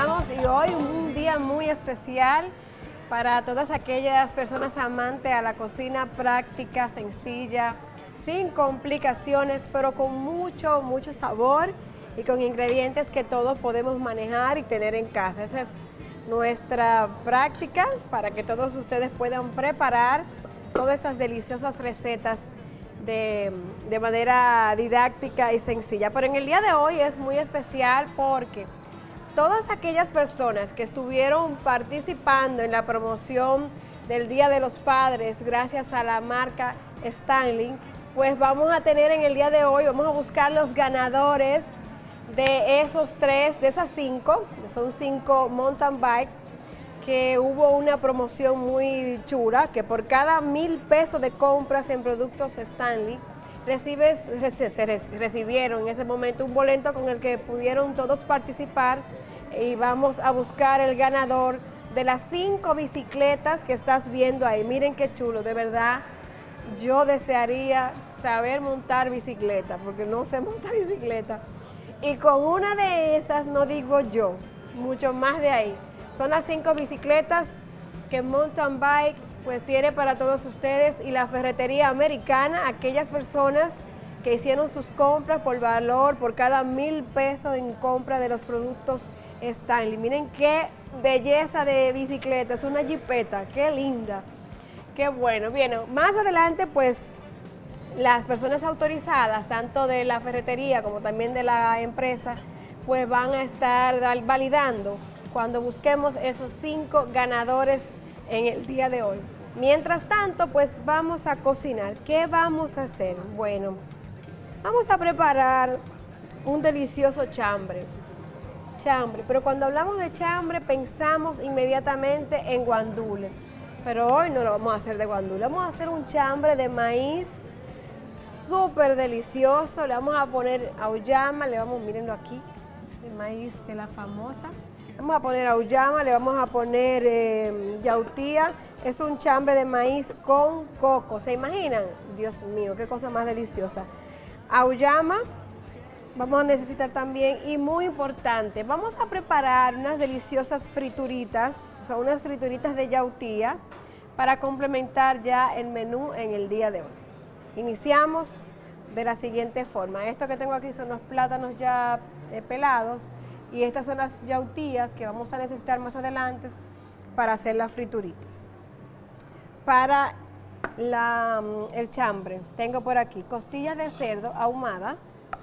estamos y hoy un día muy especial para todas aquellas personas amantes a la cocina práctica, sencilla, sin complicaciones, pero con mucho sabor y con ingredientes que todos podemos manejar y tener en casa. Esa es nuestra práctica para que todos ustedes puedan preparar todas estas deliciosas recetas de manera didáctica y sencilla. Pero en el día de hoy es muy especial porque todas aquellas personas que estuvieron participando en la promoción del Día de los Padres gracias a la marca Stanley, pues vamos a tener en el día de hoy, vamos a buscar los ganadores de esos tres, de esas cinco, son 5 mountain bike, que hubo una promoción muy chula, que por cada 1,000 pesos de compras en productos Stanley, recibieron en ese momento un boleto con el que pudieron todos participar y vamos a buscar el ganador de las 5 bicicletas que estás viendo ahí. Miren qué chulo, de verdad, yo desearía saber montar bicicleta, porque no sé montar bicicleta. Y con una de esas, no digo yo, mucho más de ahí. Son las 5 bicicletas que Mountain Bike pues tiene para todos ustedes y la Ferretería Americana, aquellas personas que hicieron sus compras por valor, por cada 1,000 pesos en compra de los productos Stanley. Miren qué belleza de bicicleta, es una jipeta, qué linda, qué bueno. Bien, más adelante pues las personas autorizadas, tanto de la ferretería como también de la empresa, pues van a estar validando cuando busquemos esos 5 ganadores en el día de hoy. Mientras tanto, pues vamos a cocinar. ¿Qué vamos a hacer? Bueno, vamos a preparar un delicioso chambre. Pero cuando hablamos de chambre pensamos inmediatamente en guandules. Pero hoy no lo vamos a hacer de guandules, vamos a hacer un chambre de maíz súper delicioso. Le vamos a poner auyama, mírenlo aquí, el maíz de la famosa. Vamos a poner auyama, le vamos a poner yautía. Es un chambre de maíz con coco. ¿Se imaginan? Dios mío, qué cosa más deliciosa. Auyama vamos a necesitar también, y muy importante, vamos a preparar unas deliciosas frituritas, o sea, unas frituritas de yautía para complementar ya el menú en el día de hoy. Iniciamos de la siguiente forma. Esto que tengo aquí son los plátanos ya pelados. Y estas son las yautías que vamos a necesitar más adelante para hacer las frituritas. Para el chambre, tengo por aquí costillas de cerdo ahumada.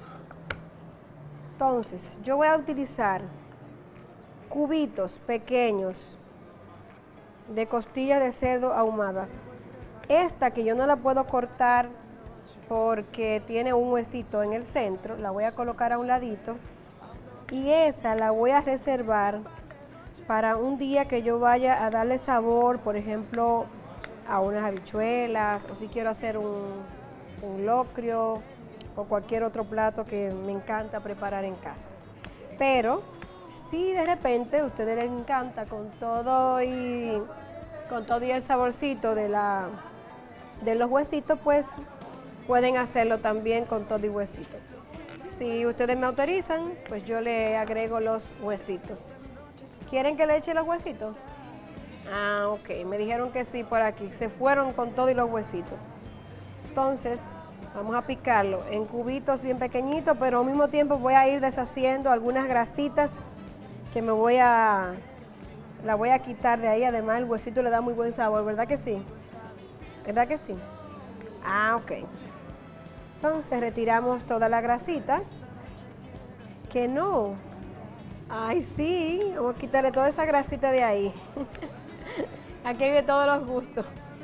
Entonces, yo voy a utilizar cubitos pequeños de costillas de cerdo ahumada. Esta que yo no la puedo cortar porque tiene un huesito en el centro, la voy a colocar a un ladito. Y esa la voy a reservar para un día que yo vaya a darle sabor, por ejemplo, a unas habichuelas, o si quiero hacer un locrio o cualquier otro plato que me encanta preparar en casa. Pero si de repente a ustedes les encanta con todo y el saborcito de los huesitos, pues pueden hacerlo también con todo y huesito. Si ustedes me autorizan, pues yo le agrego los huesitos. ¿Quieren que le eche los huesitos? Ah, ok, me dijeron que sí por aquí. Se fueron con todo y los huesitos. Entonces, vamos a picarlo en cubitos bien pequeñitos, pero al mismo tiempo voy a ir deshaciendo algunas grasitas que la voy a quitar de ahí. Además, el huesito le da muy buen sabor, ¿verdad que sí? ¿Verdad que sí? Ah, ok. Entonces retiramos toda la grasita, que no, ay sí, vamos a quitarle toda esa grasita de ahí. Aquí hay de todos los gustos.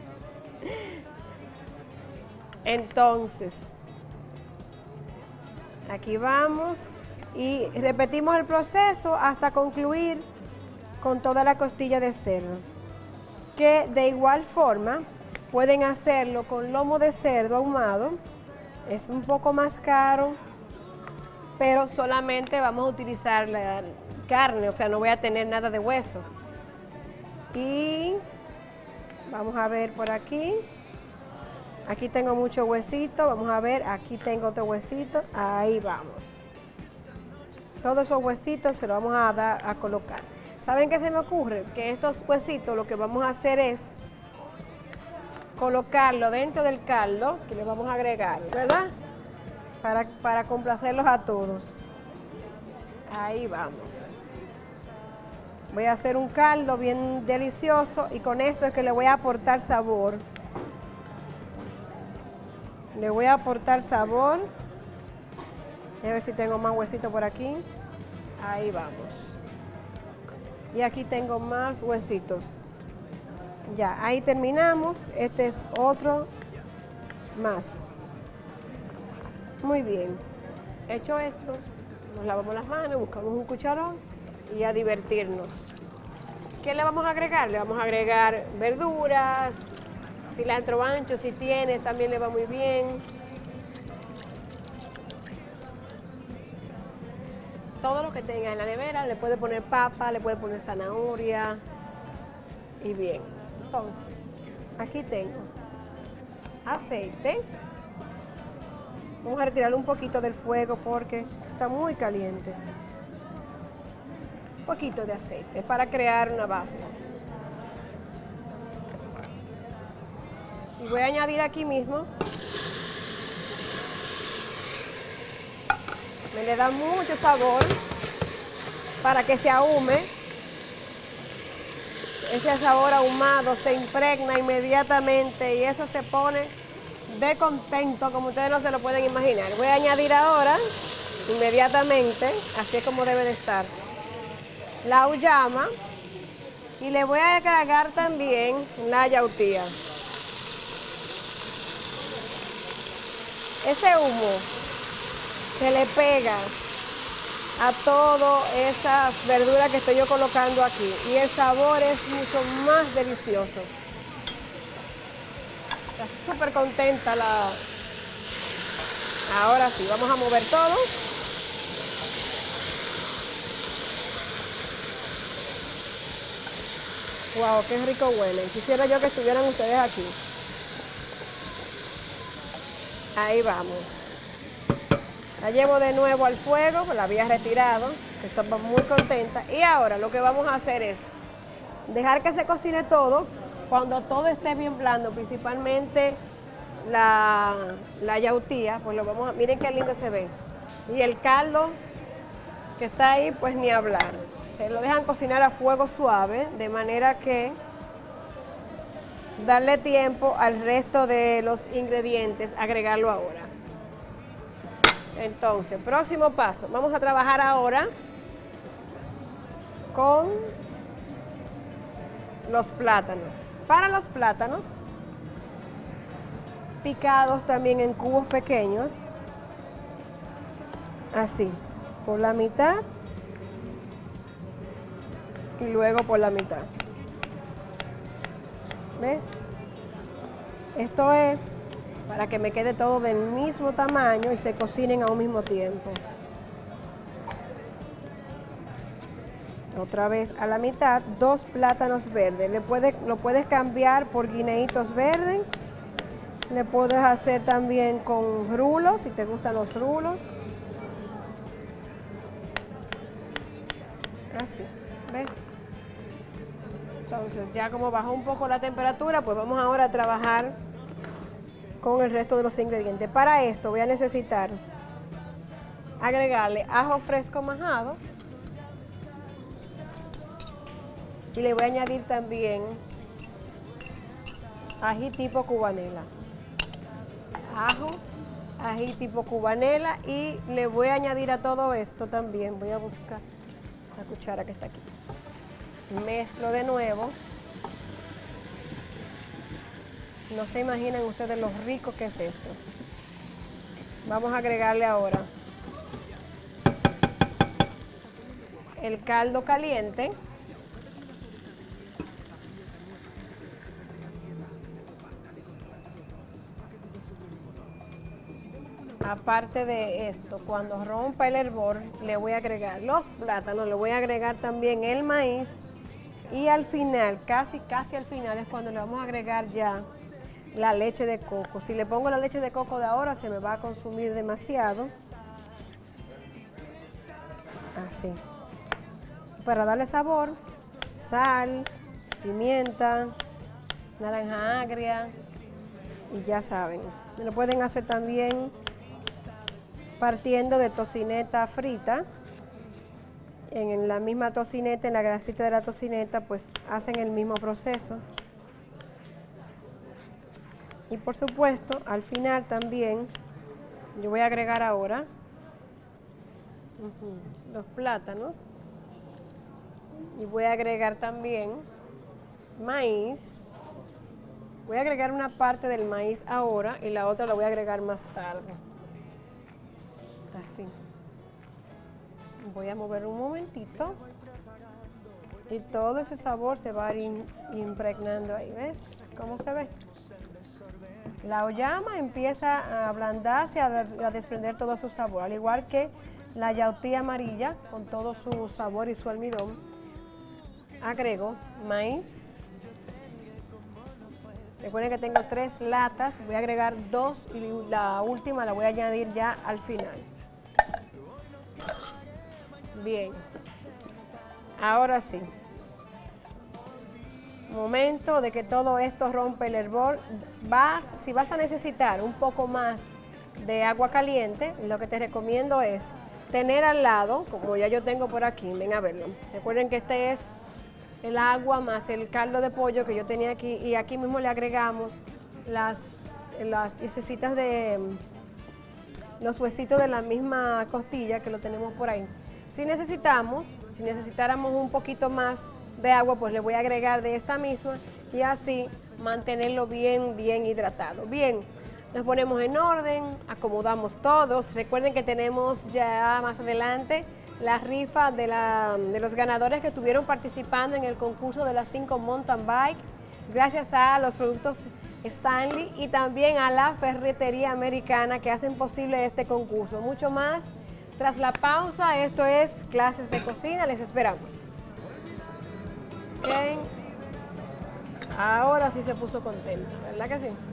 Entonces, aquí vamos y repetimos el proceso hasta concluir con toda la costilla de cerdo, que de igual forma pueden hacerlo con lomo de cerdo ahumado. Es un poco más caro, pero solamente vamos a utilizar la carne, o sea, no voy a tener nada de hueso. Y vamos a ver por aquí. Aquí tengo mucho huesito, vamos a ver, aquí tengo otro huesito, ahí vamos. Todos esos huesitos se los vamos a dar a colocar. ¿Saben qué se me ocurre? Que estos huesitos lo que vamos a hacer es colocarlo dentro del caldo que le vamos a agregar, ¿verdad? Para complacerlos a todos. Ahí vamos. Voy a hacer un caldo bien delicioso y con esto es que le voy a aportar sabor. Le voy a aportar sabor. A ver si tengo más huesitos por aquí. Ahí vamos. Y aquí tengo más huesitos. Ya, ahí terminamos. Este es otro más. Muy bien. Hecho esto, nos lavamos las manos, buscamos un cucharón y a divertirnos. ¿Qué le vamos a agregar? Le vamos a agregar verduras, cilantro ancho si tiene, también le va muy bien. Todo lo que tenga en la nevera, le puede poner papa, le puede poner zanahoria y bien. Entonces, aquí tengo aceite. Vamos a retirarle un poquito del fuego porque está muy caliente. Un poquito de aceite para crear una base. Y voy a añadir aquí mismo. Me le da mucho sabor para que se ahume. Ese sabor ahumado se impregna inmediatamente y eso se pone de contento, como ustedes no se lo pueden imaginar. Voy a añadir ahora, inmediatamente, así es como debe de estar, la uyama y le voy a agregar también la yautía. Ese humo se le pega a todas esas verduras que estoy yo colocando aquí y el sabor es mucho más delicioso. Está súper contenta Ahora sí, vamos a mover todo. Wow, qué rico huele. Quisiera yo que estuvieran ustedes aquí. Ahí vamos. La llevo de nuevo al fuego, pues la había retirado, que estaba muy contenta. Y ahora lo que vamos a hacer es dejar que se cocine todo. Cuando todo esté bien blando, principalmente la yautía, pues lo vamos a... Miren qué lindo se ve. Y el caldo que está ahí, pues ni hablar. Se lo dejan cocinar a fuego suave, de manera que darle tiempo al resto de los ingredientes, agregarlo ahora. Entonces, próximo paso. Vamos a trabajar ahora con los plátanos. Para los plátanos, picados también en cubos pequeños, así, por la mitad y luego por la mitad. ¿Ves? Esto es para que me quede todo del mismo tamaño y se cocinen a un mismo tiempo. Otra vez a la mitad, 2 plátanos verdes. Lo puedes cambiar por guineitos verdes. Le puedes hacer también con rulos, si te gustan los rulos. Así, ¿ves? Entonces, ya como bajó un poco la temperatura, pues vamos ahora a trabajar con el resto de los ingredientes. Para esto voy a necesitar agregarle ajo fresco majado y le voy a añadir también ají tipo cubanela. Ajo, ají tipo cubanela y le voy a añadir a todo esto también, voy a buscar la cuchara que está aquí. Mezclo de nuevo. No se imaginan ustedes lo rico que es esto. Vamos a agregarle ahora el caldo caliente. Aparte de esto, cuando rompa el hervor, le voy a agregar los plátanos, le voy a agregar también el maíz y al final, casi al final es cuando le vamos a agregar ya la leche de coco. Si le pongo la leche de coco de ahora se me va a consumir demasiado. Así. Para darle sabor, sal, pimienta, naranja agria y ya saben. Lo pueden hacer también partiendo de tocineta frita. En la misma tocineta, en la grasita de la tocineta, pues hacen el mismo proceso. Y por supuesto, al final también, yo voy a agregar ahora los plátanos. Y voy a agregar también maíz. Voy a agregar una parte del maíz ahora y la otra la voy a agregar más tarde. Así. Voy a mover un momentito y todo ese sabor se va a ir impregnando ahí, ¿ves? ¿Cómo se ve? La oyama empieza a ablandarse, a desprender todo su sabor, al igual que la yautía amarilla con todo su sabor y su almidón. Agrego maíz. Recuerden que tengo 3 latas, voy a agregar 2 y la última la voy a añadir ya al final. Bien, ahora sí, momento de que todo esto rompe el hervor. Si vas a necesitar un poco más de agua caliente, lo que te recomiendo es tener al lado, como ya yo tengo por aquí, ven a verlo. Recuerden que este es el agua más el caldo de pollo que yo tenía aquí y aquí mismo le agregamos las piececitas de los huesitos de la misma costilla que lo tenemos por ahí. Si necesitáramos un poquito más de agua, pues le voy a agregar de esta misma y así mantenerlo bien hidratado. Bien, nos ponemos en orden, acomodamos todos. Recuerden que tenemos ya más adelante la rifa de los ganadores que estuvieron participando en el concurso de las 5 mountain bike, gracias a los productos Stanley y también a la Ferretería Americana que hacen posible este concurso. Mucho más tras la pausa. Esto es Clases de Cocina, les esperamos. Okay. Ahora sí se puso contenta, ¿verdad que sí?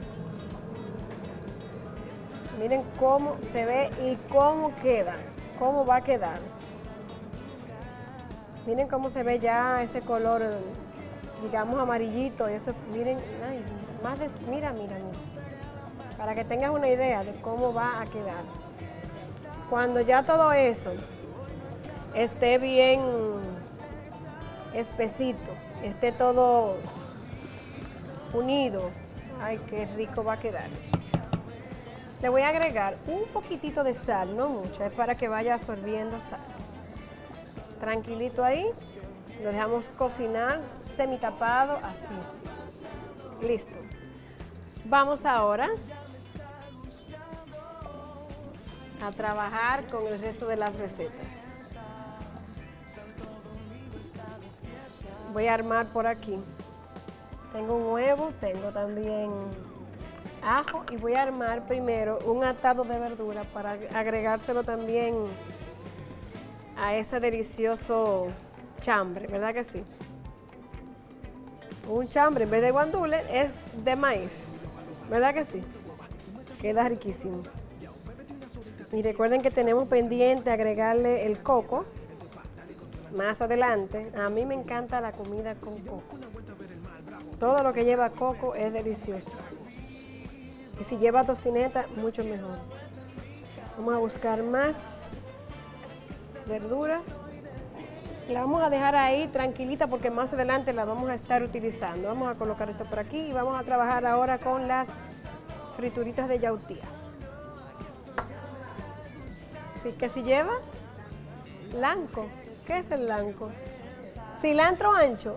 Miren cómo se ve y cómo queda, cómo va a quedar. Miren cómo se ve ya ese color, digamos, amarillito. Y eso, miren, ay, mira. Para que tengas una idea de cómo va a quedar. Cuando ya todo eso esté bien espesito, esté todo unido, ay, qué rico va a quedar. Le voy a agregar un poquitito de sal, no mucha, es para que vaya absorbiendo sal. Tranquilito ahí, lo dejamos cocinar semitapado, así. Listo. Vamos ahora a trabajar con el resto de las recetas. Voy a armar por aquí. Tengo un huevo, tengo también ajo y voy a armar primero un atado de verdura para agregárselo también a ese delicioso chambre, ¿verdad que sí? Un chambre en vez de guandule es de maíz, ¿verdad que sí? Queda riquísimo. Y recuerden que tenemos pendiente agregarle el coco más adelante. A mí me encanta la comida con coco. Todo lo que lleva coco es delicioso. Y si lleva tocineta, mucho mejor. Vamos a buscar más verdura. La vamos a dejar ahí tranquilita porque más adelante la vamos a estar utilizando. Vamos a colocar esto por aquí y vamos a trabajar ahora con las frituritas de yautía. Así que si lleva blanco. ¿Qué es el blanco? Cilantro ancho.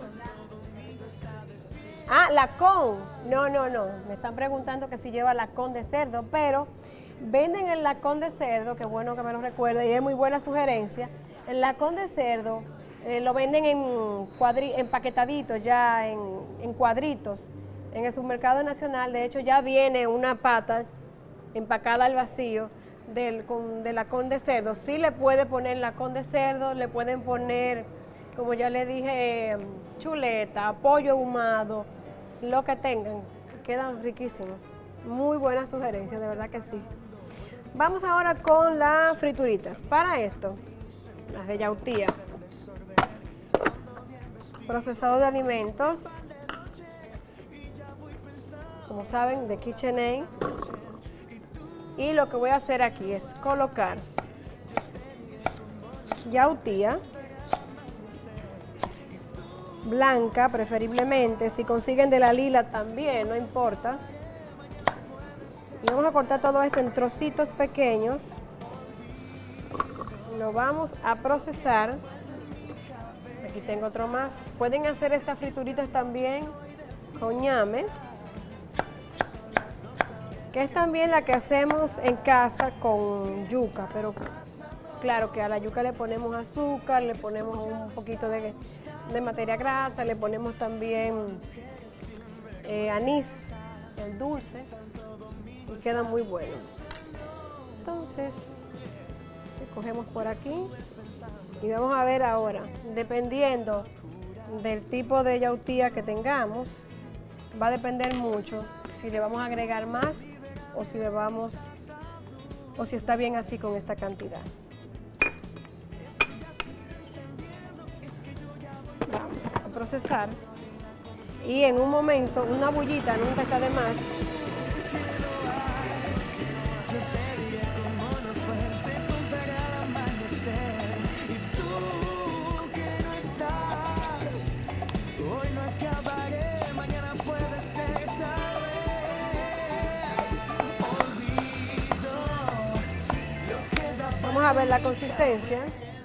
Ah, lacón. No. Me están preguntando que si lleva lacón de cerdo, pero venden el lacón de cerdo, qué bueno que me lo recuerde, y es muy buena sugerencia. El lacón de cerdo lo venden empaquetadito ya en cuadritos en el Supermercado Nacional. De hecho, ya viene una pata empacada al vacío del lacón de cerdo. Sí le puede poner lacón de cerdo, le pueden poner, como ya le dije, chuleta, pollo ahumado, lo que tengan, quedan riquísimos. Muy buena sugerencia, de verdad que sí. Vamos ahora con las frituritas. Para esto, las de yautía. Procesado de alimentos, como saben, de KitchenAid. Y lo que voy a hacer aquí es colocar yautía blanca, preferiblemente. Si consiguen de la lila también, no importa. Y vamos a cortar todo esto en trocitos pequeños. Lo vamos a procesar. Aquí tengo otro más. Pueden hacer estas frituritas también con ñame, que es también la que hacemos en casa con yuca, pero claro que a la yuca le ponemos azúcar, le ponemos un poquito de materia grasa, le ponemos también anís, el dulce, y quedan muy buenos. Entonces, cogemos por aquí y vamos a ver ahora, dependiendo del tipo de yautía que tengamos, va a depender mucho si le vamos a agregar más o si está bien así con esta cantidad. Vamos a procesar y en un momento una bullita nunca está de más. Vamos a ver la consistencia.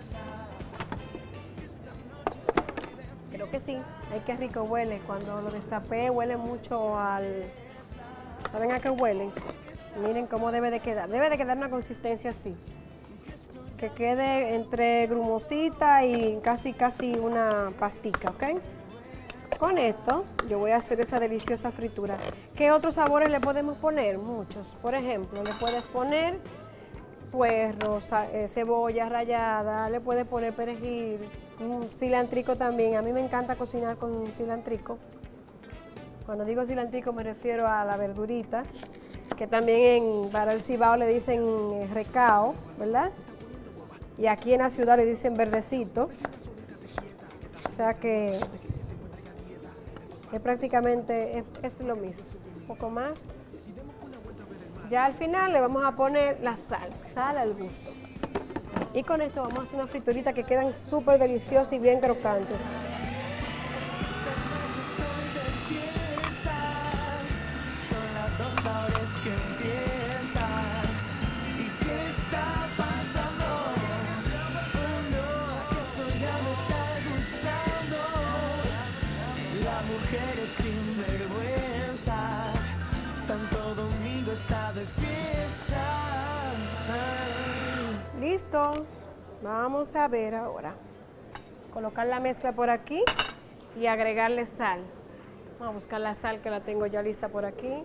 Creo que sí. Ay, qué rico huele. Cuando lo destapé huele mucho al... ¿Saben a qué huele? Miren cómo debe de quedar. Debe de quedar una consistencia así. Que quede entre grumosita y casi una pastica, ¿ok? Con esto yo voy a hacer esa deliciosa fritura. ¿Qué otros sabores le podemos poner? Muchos. Por ejemplo, le puedes poner puerro, cebolla rallada, le puedes poner perejil, cilantrico también. A mí me encanta cocinar con cilantrico. Cuando digo cilantrico me refiero a la verdurita, que también para el Cibao le dicen recao, ¿verdad? Y aquí en la ciudad le dicen verdecito. O sea que prácticamente es lo mismo. Un poco más. Ya al final le vamos a poner la sal al gusto. Y con esto vamos a hacer una friturita que quedan súper deliciosas y bien crocantes. Listo, vamos a ver ahora. Colocar la mezcla por aquí y agregarle sal. Vamos a buscar la sal que la tengo ya lista por aquí.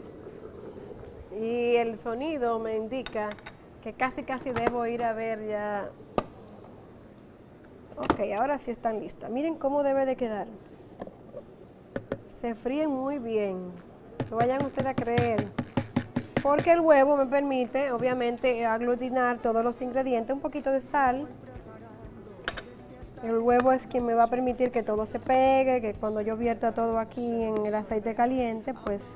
Y el sonido me indica que casi debo ir a ver ya. Ok, ahora sí están listas. Miren cómo debe de quedar. Se fríen muy bien. No vayan ustedes a creer. Porque el huevo me permite, obviamente, aglutinar todos los ingredientes, un poquito de sal. El huevo es quien me va a permitir que todo se pegue, que cuando yo vierta todo aquí en el aceite caliente, pues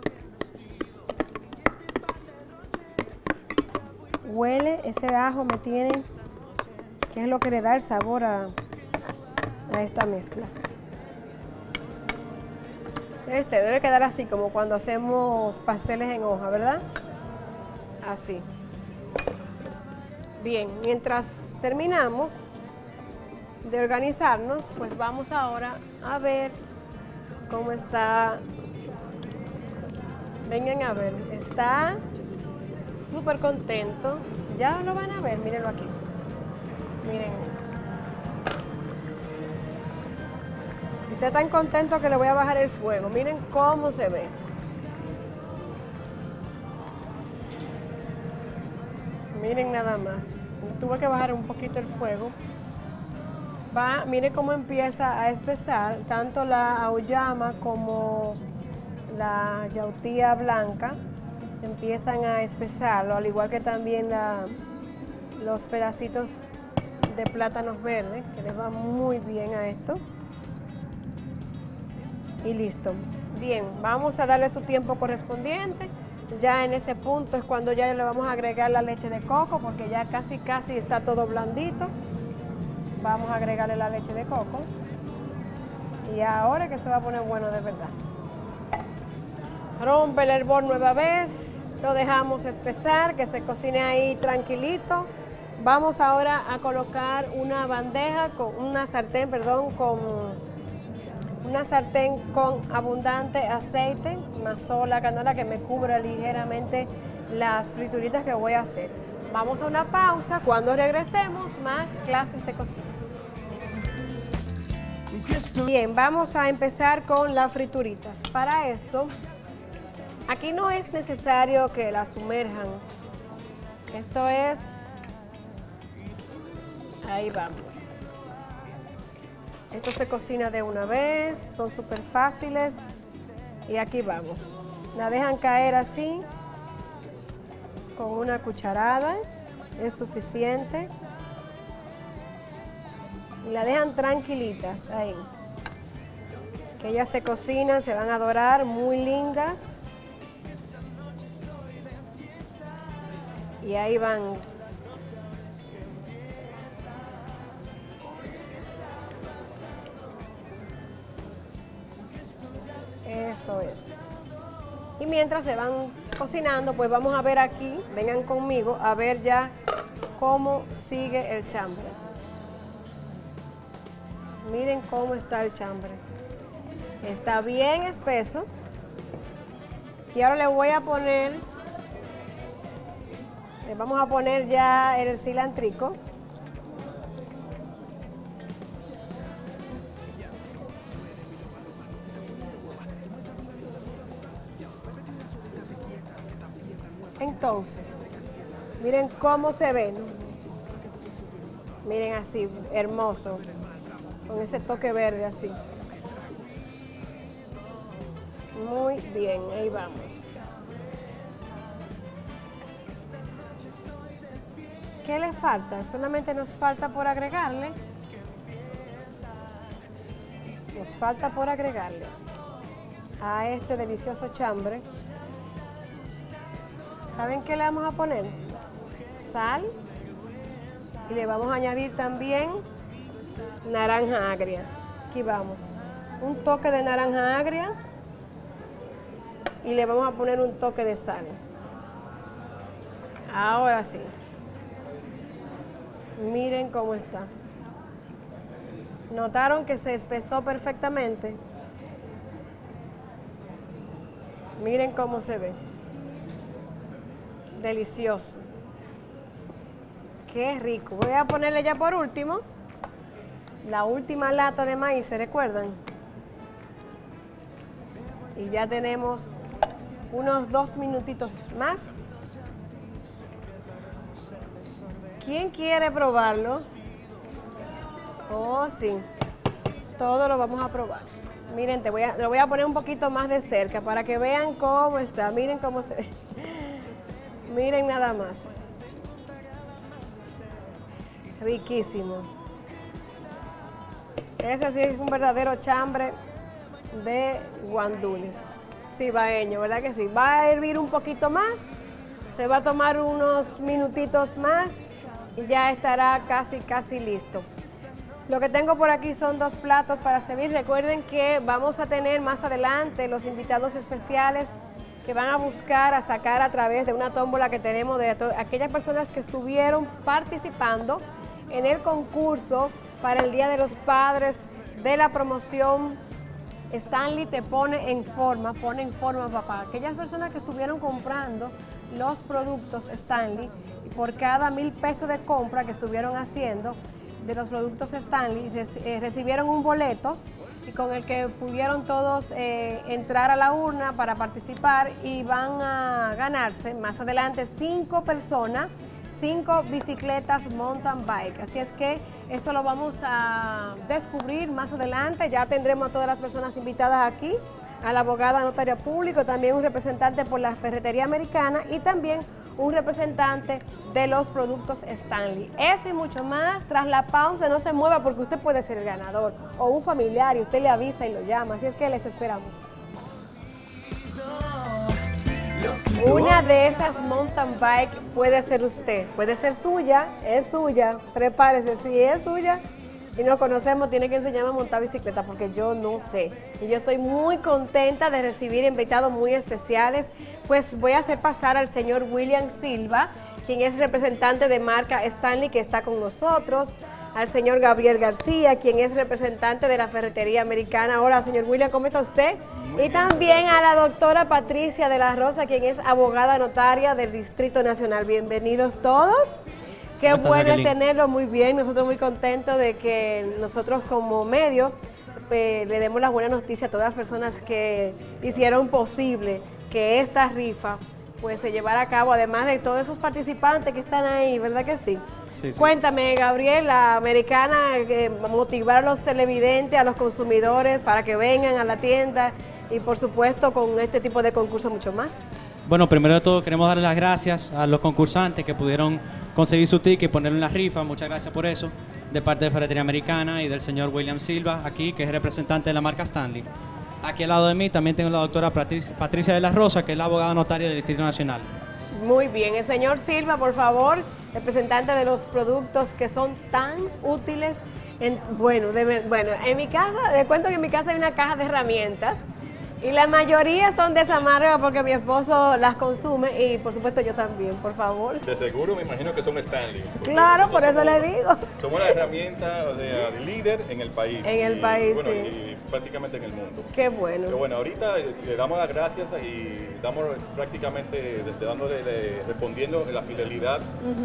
huele, ese ajo me tiene, que es lo que le da el sabor a esta mezcla. Debe quedar así como cuando hacemos pasteles en hoja, ¿verdad? Así. Bien, mientras terminamos de organizarnos, pues vamos ahora a ver cómo está. Vengan a ver, está súper contento. Ya lo van a ver, mírenlo aquí. Miren. Está tan contento que le voy a bajar el fuego. Miren cómo se ve. Miren nada más. Tuve que bajar un poquito el fuego. Miren cómo empieza a espesar tanto la auyama como la yautía blanca. Empiezan a espesarlo, al igual que también los pedacitos de plátanos verdes, que les va muy bien a esto. Y listo. Bien, vamos a darle su tiempo correspondiente. Ya en ese punto es cuando ya le vamos a agregar la leche de coco, porque ya casi está todo blandito. Vamos a agregarle la leche de coco. Y ahora que se va a poner bueno de verdad. Rompe el hervor nueva vez, lo dejamos espesar, que se cocine ahí tranquilito. Vamos ahora a colocar una bandeja con una sartén, con abundante aceite, más sola canola que me cubra ligeramente las frituritas que voy a hacer. Vamos a una pausa, cuando regresemos, más clases de cocina. Bien, vamos a empezar con las frituritas. Para esto, aquí no es necesario que las sumerjan. Esto es... Ahí vamos. Esto se cocina de una vez, son súper fáciles. Y aquí vamos. La dejan caer así, con una cucharada, es suficiente. Y la dejan tranquilitas ahí. Que ellas se cocinan, se van a dorar, muy lindas. Y ahí van. Eso es. Y mientras se van cocinando, pues vamos a ver aquí, vengan conmigo, a ver ya cómo sigue el chambre. Miren cómo está el chambre. Está bien espeso. Y ahora le vamos a poner ya el cilantrico. Entonces, miren cómo se ven. Miren así, hermoso. Con ese toque verde así. Muy bien, ahí vamos. ¿Qué le falta? Solamente nos falta por agregarle. Nos falta por agregarle a este delicioso chambre. ¿Saben qué le vamos a poner? Sal. Y le vamos a añadir también naranja agria. Aquí vamos. Un toque de naranja agria. Y le vamos a poner un toque de sal. Ahora sí. Miren cómo está. ¿Notaron que se espesó perfectamente? Miren cómo se ve. Delicioso. Qué rico. Voy a ponerle ya por último la última lata de maíz, ¿se recuerdan? Y ya tenemos unos 2 minutitos más. ¿Quién quiere probarlo? Oh, sí. Todo lo vamos a probar. Miren, lo voy a poner un poquito más de cerca para que vean cómo está. Miren cómo se ve. Miren nada más. Riquísimo. Ese sí es un verdadero chambre de guandules. Cibaeño, ¿verdad que sí? Va a hervir un poquito más. Se va a tomar unos minutitos más y ya estará casi listo. Lo que tengo por aquí son 2 platos para servir. Recuerden que vamos a tener más adelante los invitados especiales que van a buscar, a sacar a través de una tómbola que tenemos de aquellas personas que estuvieron participando en el concurso para el Día de los Padres de la promoción Stanley Te Pone en Forma, papá. Aquellas personas que estuvieron comprando los productos Stanley, y por cada 1,000 pesos de compra que estuvieron haciendo de los productos Stanley, recibieron un boleto y con el que pudieron todos entrar a la urna para participar, y van a ganarse más adelante 5 personas, 5 bicicletas mountain bike. Así es que eso lo vamos a descubrir más adelante. Ya tendremos a todas las personas invitadas aquí a la abogada notaria público, también un representante por la Ferretería Americana y también un representante de los productos Stanley. Eso y mucho más, tras la pausa, no se mueva porque usted puede ser el ganador o un familiar y usted le avisa y lo llama, así es que les esperamos. Una de esas mountain bike puede ser usted, puede ser suya, es suya, prepárese, si es suya y nos conocemos, tiene que enseñarme a montar bicicleta porque yo no sé. Y yo estoy muy contenta de recibir invitados muy especiales, pues voy a hacer pasar al señor William Silva, quien es representante de marca Stanley, que está con nosotros, al señor Gabriel García, quien es representante de la Ferretería Americana. Hola, señor William, ¿cómo está usted? Y también a la doctora Patricia de la Rosa, quien es abogada notaria del Distrito Nacional. Bienvenidos todos. Qué bueno tenerlo, muy bien. Nosotros muy contentos de que nosotros como medio le demos las buenas noticias a todas las personas que hicieron posible que esta rifa pues se llevara a cabo, además de todos esos participantes que están ahí, ¿verdad que sí? Sí, sí. Cuéntame, Gabriel, la Americana, motivar a los televidentes, a los consumidores para que vengan a la tienda y por supuesto con este tipo de concursos mucho más. Bueno, primero de todo queremos darle las gracias a los concursantes que pudieron conseguir su ticket y ponerlo en la rifa. Muchas gracias por eso, de parte de Ferretería Americana y del señor William Silva, aquí, que es representante de la marca Stanley. Aquí al lado de mí también tengo la doctora Patricia de la Rosa, que es la abogada notaria del Distrito Nacional. Muy bien, el señor Silva, por favor, representante de los productos que son tan útiles. Bueno, en mi casa, les cuento que en mi casa hay una caja de herramientas y la mayoría son de esa marca porque mi esposo las consume y por supuesto yo también, por favor. De seguro me imagino que son Stanley. Claro, por eso le digo. Somos la herramienta de líder en el país. En el país, bueno, sí. Y prácticamente en el mundo. Qué bueno. Pero bueno, ahorita le damos las gracias y damos prácticamente respondiendo la fidelidad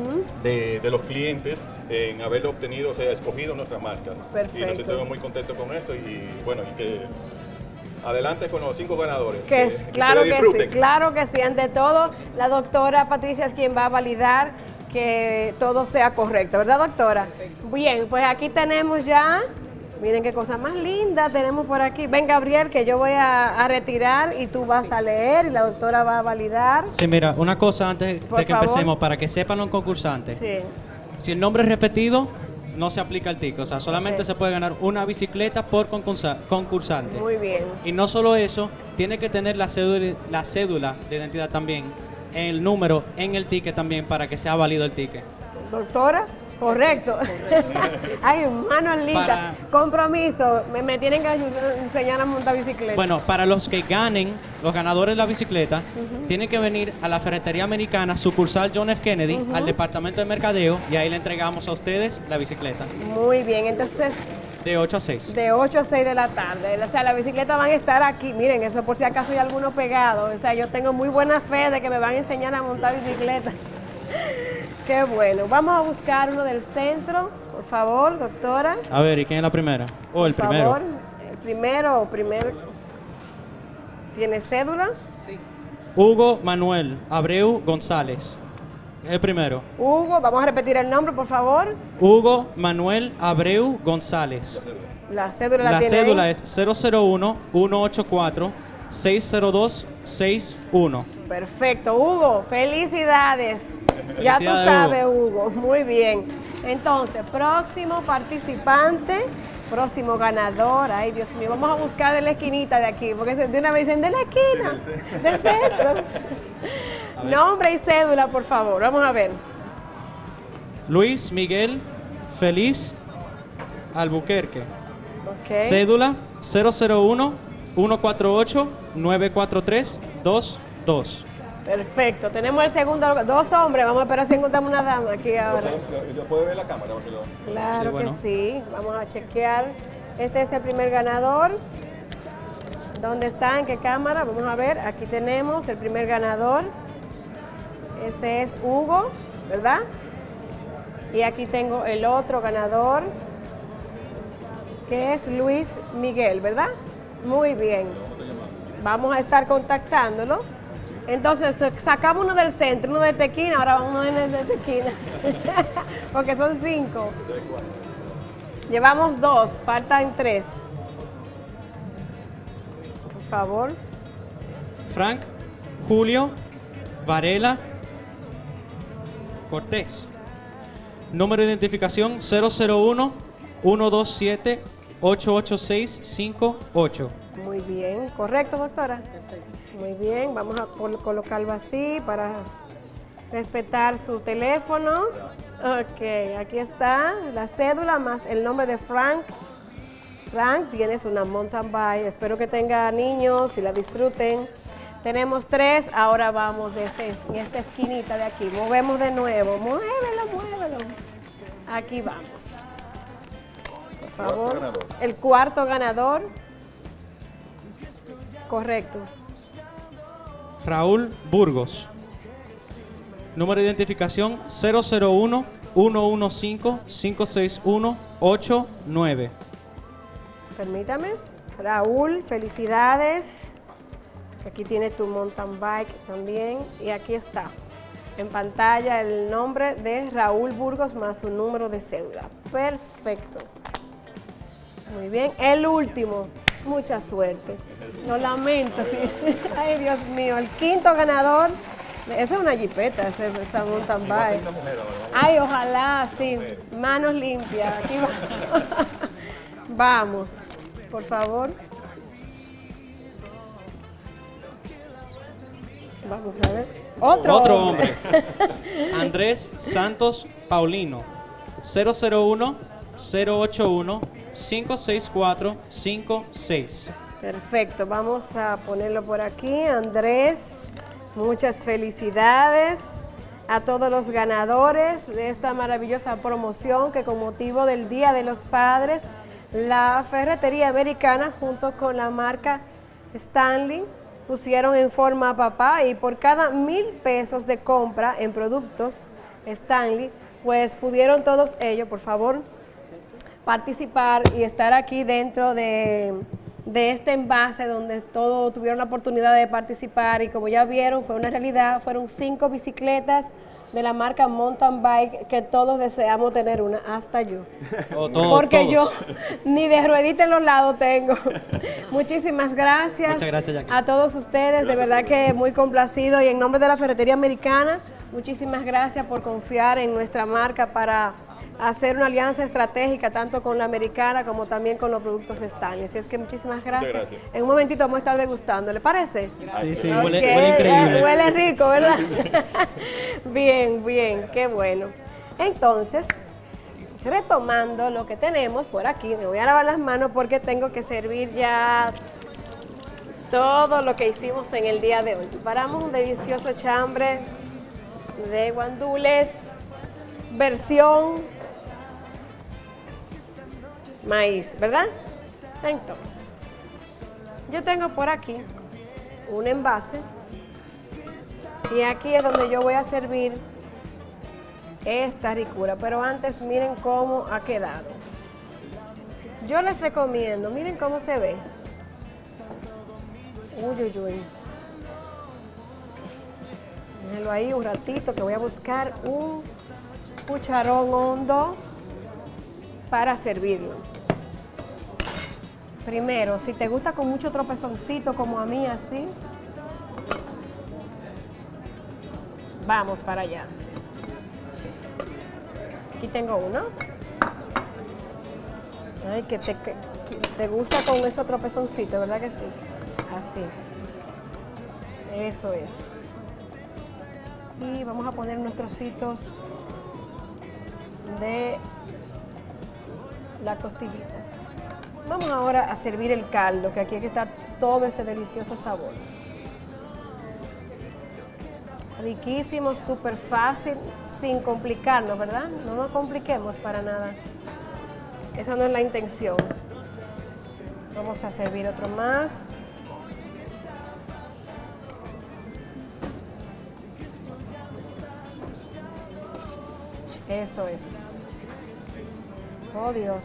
de los clientes en haber obtenido, o sea, escogido nuestras marcas. Perfecto. Y nos sentimos muy contentos con esto y bueno, y que adelante con los 5 ganadores. Claro que sí, claro que sí. Ante todo, la doctora Patricia es quien va a validar que todo sea correcto, ¿verdad, doctora? Bien, pues aquí tenemos ya, miren qué cosa más linda tenemos por aquí. Ven, Gabriel, que yo voy a retirar y tú vas a leer y la doctora va a validar. Sí, mira, una cosa antes de que empecemos, para que sepan los concursantes. Sí. Si el nombre es repetido, no se aplica el ticket, o sea, solamente se puede ganar una bicicleta por concursante. Muy bien. Y no solo eso, tiene que tener la cédula de identidad también, el número en el ticket también para que sea válido el ticket. Doctora, correcto. Ay, manos lindas. Compromiso, me tienen que enseñar a montar bicicleta. Bueno, para los que ganen, los ganadores de la bicicleta, tienen que venir a la Ferretería Americana, sucursal John F. Kennedy, al departamento de mercadeo, y ahí le entregamos a ustedes la bicicleta. Muy bien, entonces... De 8 a 6. De 8 a 6 de la tarde. O sea, la bicicleta van a estar aquí. Miren, eso por si acaso hay alguno pegado. O sea, yo tengo muy buena fe de que me van a enseñar a montar bicicleta. Qué bueno. Vamos a buscar uno del centro, por favor, doctora. A ver, ¿y quién es la primera? ¿O el primero? Por favor, el primero. ¿Tiene cédula? Sí. Hugo Manuel Abreu González. Es el primero. Hugo, vamos a repetir el nombre, por favur. Hugo Manuel Abreu González. La cédula la tiene cédula ahí. es 001-184-60261. Perfecto, Hugo, felicidades. Ya tú sabes, Hugo. Muy bien. Entonces, próximo participante, próximo ganador. Ay, Dios mío, vamos a buscar de la esquinita de aquí, porque de una vez dicen de la esquina, del centro. Nombre y cédula, por favor. Vamos a ver. Luis Miguel Feliz Albuquerque. Okay. Cédula 001-148-943-22. Perfecto. Tenemos el segundo, 2 hombres. Vamos a esperar si encontramos una dama aquí ahora. ¿Puede ver la cámara? Claro sí, bueno. que sí. Vamos a chequear. Este es el primer ganador. ¿Dónde está? ¿En qué cámara? Vamos a ver. Aquí tenemos el primer ganador. Ese es Hugo, ¿verdad? Y aquí tengo el otro ganador, que es Luis Miguel, ¿verdad? Muy bien. Vamos a estar contactándolo. Entonces, sacamos uno del centro, uno de Tequina, ahora vamos a uno de Tequina. Porque son 5. Llevamos 2, faltan 3. favor. Frank Julio Varela Cortés. Número de identificación 001-127-88658. Muy bien, correcto, doctora. Muy bien, vamos a colocarlo así para respetar su teléfono. Ok, aquí está la cédula más el nombre de Frank. Frank, tienes una mountain bike. Espero que tenga niños y la disfruten. Tenemos 3, ahora vamos en esta esquinita de aquí. Movemos de nuevo, muévelo. Aquí vamos. Por favor, el cuarto ganador. Correcto. Raúl Burgos. Número de identificación 001-115-561-89. Permítame. Raúl, felicidades. Aquí tiene tu mountain bike también. Y aquí está. En pantalla el nombre de Raúl Burgos más su número de cédula. Perfecto. Muy bien. El último. Mucha suerte. Lo lamento. Sí. Ay, Dios mío. El quinto ganador. Esa es una jipeta, esa mountain bike. Ay, ojalá, sí. Manos limpias. Aquí va. Vamos. Por favor. Vamos a ver. Otro hombre. Andrés Santos Paulino. 001-081-564-56. Perfecto, vamos a ponerlo por aquí. Andrés, muchas felicidades a todos los ganadores de esta maravillosa promoción que con motivo del Día de los Padres, la Ferretería Americana junto con la marca Stanley pusieron en forma a papá, y por cada 1,000 pesos de compra en productos Stanley, pues pudieron todos ellos, por favor, participar y estar aquí dentro de este envase donde todos tuvieron la oportunidad de participar, y como ya vieron fue una realidad. Fueron 5 bicicletas de la marca Mountain Bike que todos deseamos tener una, hasta yo. Porque todos. Yo ni de ruedita en los lados tengo. Muchísimas gracias. Muchas gracias, Jackie. A todos ustedes, de verdad que muy complacido, y en nombre de la Ferretería Americana, muchísimas gracias por confiar en nuestra marca para hacer una alianza estratégica tanto con la americana como también con los productos Stanley. Así es que muchísimas gracias. En un momentito vamos a estar degustando, ¿le parece? Sí, sí, Okay. huele increíble. Huele rico, ¿verdad? Bien, bien, qué bueno. Entonces, retomando lo que tenemos por aquí, me voy a lavar las manos porque tengo que servir ya todo lo que hicimos en el día de hoy. Preparamos un delicioso chambre de guandules, versión maíz, ¿verdad? Entonces, yo tengo por aquí un envase, y aquí es donde yo voy a servir esta ricura, pero antes miren cómo ha quedado. Yo les recomiendo, miren cómo se ve. Uy, uy, uy. Déjenlo ahí un ratito que voy a buscar un cucharón hondo para servirlo. Primero, si te gusta con mucho tropezoncito como a mí, así, vamos para allá. Aquí tengo uno. Ay, que te gusta con esos tropezoncitos, ¿verdad que sí? Así. Eso es. Y vamos a poner unos trocitos de la costillita. Vamos ahora a servir el caldo, que aquí hay que estar todo ese delicioso sabor. Riquísimo, súper fácil, sin complicarnos, ¿verdad? No nos compliquemos para nada. Esa no es la intención. Vamos a servir otro más. Eso es. Oh, Dios.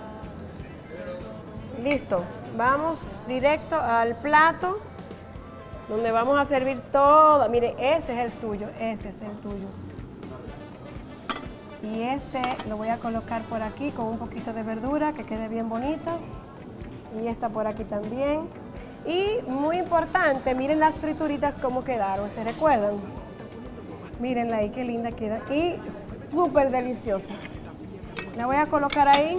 Listo. Vamos directo al plato donde vamos a servir todo. Mire, ese es el tuyo. Ese es el tuyo. Y este lo voy a colocar por aquí con un poquito de verdura que quede bien bonito. Y esta por aquí también. Y muy importante, miren las frituritas cómo quedaron, ¿se recuerdan? Mírenla ahí, qué linda queda. Y súper deliciosas. La voy a colocar ahí.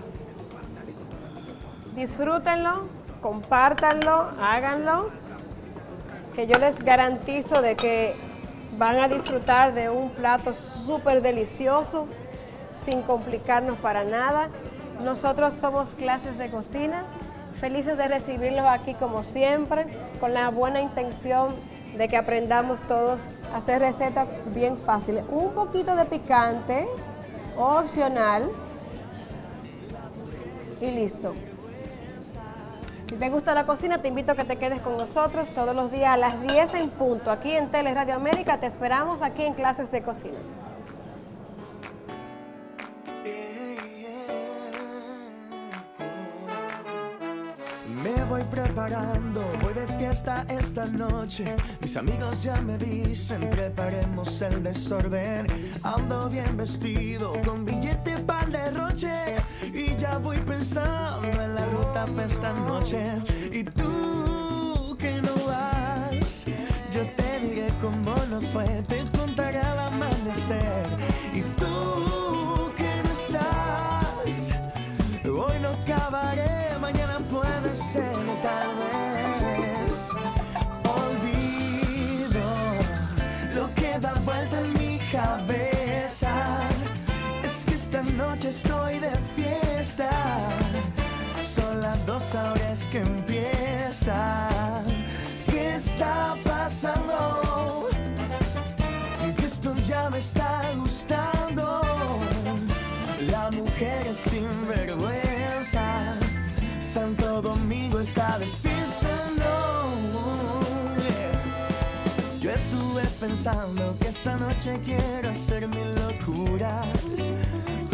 Disfrútenlo, compártanlo, háganlo. Que yo les garantizo de que van a disfrutar de un plato súper delicioso, sin complicarnos para nada. Nosotros somos Clases de Cocina, felices de recibirlos aquí como siempre, con la buena intención de que aprendamos todos a hacer recetas bien fáciles. Un poquito de picante, opcional, y listo. Si te gusta la cocina, te invito a que te quedes con nosotros todos los días a las 10 en punto. Aquí en Teleradio América te esperamos aquí en Clases de Cocina. Me voy preparando, voy de fiesta esta noche. Mis amigos ya me dicen, preparemos el desorden. Ando bien vestido, con billete para el derroche. Y ya voy pensando en la ruta para esta noche. Y tú que no vas, yo te diré cómo nos fue. Te contaré al amanecer. Y tú que no estás, hoy no acabaré, mañana puede ser, tal vez. Olvido lo que da vuelta en mi cabeza. Es que esta noche estoy de fiesta. Son las 2 horas que empieza. ¿Qué está pasando? Que esto ya me está gustando. La mujer es sinvergüenza. Santo Domingo está de fiesta, no. Yo estuve pensando que esta noche quiero hacer mil locuras.